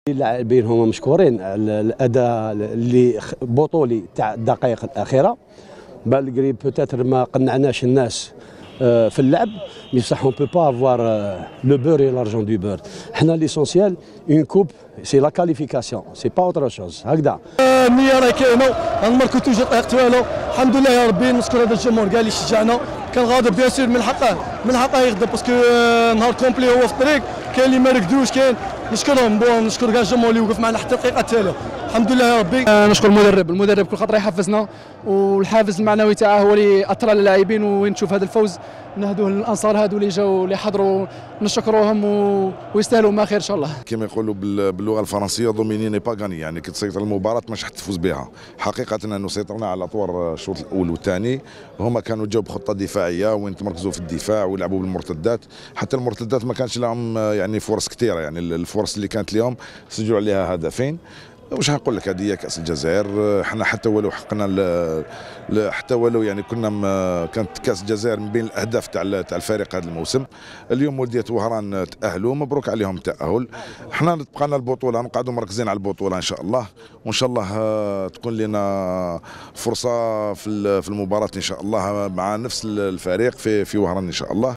اللاعبين هما مشكورين على الاداء اللي بطولي تاع الدقائق الاخيره. بالغري بوتيتر ما قنعناش الناس في اللعب، بصح اون بو با افوار لو بور اي لارجون دو بور. حنا ليسونسيال اون كوب سي لا كاليفيكاسيون، سي با اوتر شوز. هكذا النية راهي كاينه، غنماركو توجور طريقة والو. الحمد لله يا ربي، نشكر هذا الجمهور كاع اللي شجعنا. كان غاضب بيان سور، من حقه يغضب باسكو نهار كومبلي هو في الطريق، كاين اللي ما ركدوش، كاين نشكرهم. نشكر كاع الجمهور اللي وقف معنا حتى الدقيقه التاليه. الحمد لله يا ربي. نشكر المدرب كل خطره يحفزنا، والحافز المعنوي تاعه هو اللي اثر على اللاعبين. وين تشوف هذا الفوز نهدوه للانصار هذو اللي جاوا اللي حضروا، نشكروهم ويستاهلوا ما خير ان شاء الله. كما يقولوا باللغه الفرنسيه دوميني ني با غاني، يعني كي تسيطر المباراه مش حتفوز بها. حقيقه انه سيطرنا على اطوار الشوط الاول والثاني، هما كانوا جاوا بخطه دفاعيه وين تمركزوا في الدفاع ويلعبوا بالمرتدات. حتى المرتدات ما كانش لهم يعني فرص كثيره، يعني الفرص اللي كانت اليوم سجلوا عليها هدفين. واش نقول لك، هذه هي كاس الجزائر. حنا حتى ولو حقنا حتى ولو يعني كانت كاس الجزائر من بين الاهداف تاع الفريق هذا الموسم. اليوم ولديه وهران تاهلوا، مبروك عليهم التاهل. حنا تبقى لنا البطوله، نقعدوا مركزين على البطوله ان شاء الله، وان شاء الله تكون لنا فرصه في المباراه ان شاء الله مع نفس الفريق في وهران ان شاء الله.